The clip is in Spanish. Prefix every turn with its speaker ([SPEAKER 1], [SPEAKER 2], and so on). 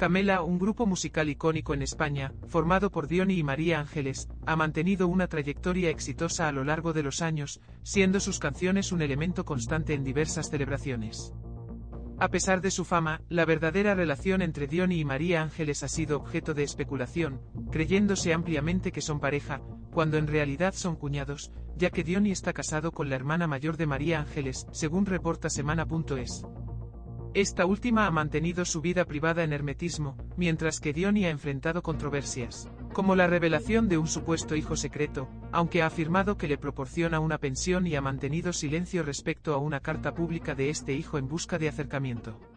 [SPEAKER 1] Camela, un grupo musical icónico en España, formado por Diony y María Ángeles, ha mantenido una trayectoria exitosa a lo largo de los años, siendo sus canciones un elemento constante en diversas celebraciones. A pesar de su fama, la verdadera relación entre Diony y María Ángeles ha sido objeto de especulación, creyéndose ampliamente que son pareja, cuando en realidad son cuñados, ya que Diony está casado con la hermana mayor de María Ángeles, según reporta Semana.es. Esta última ha mantenido su vida privada en hermetismo, mientras que Diony ha enfrentado controversias, como la revelación de un supuesto hijo secreto, aunque ha afirmado que le proporciona una pensión y ha mantenido silencio respecto a una carta pública de este hijo en busca de acercamiento.